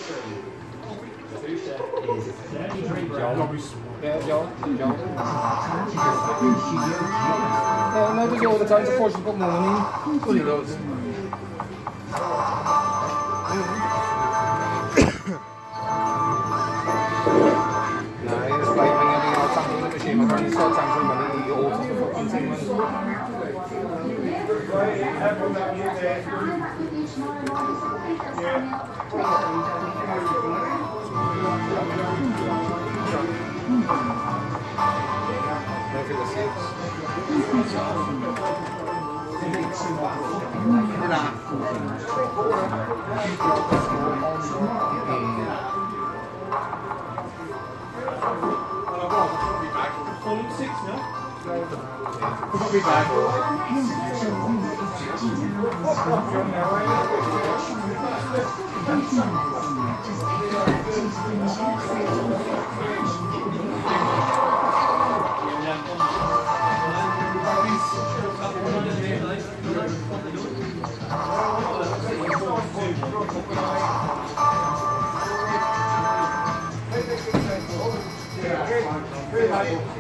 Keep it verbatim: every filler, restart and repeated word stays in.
Yeah, Joe. Joe. Yeah, no, does it all the time to force you to put more money in. Fully loads. No, you just like when you're all tampering the machine, when you start tampering money, you alter the fucking thing. Look at the six. Six, no? We'll be back. Very high.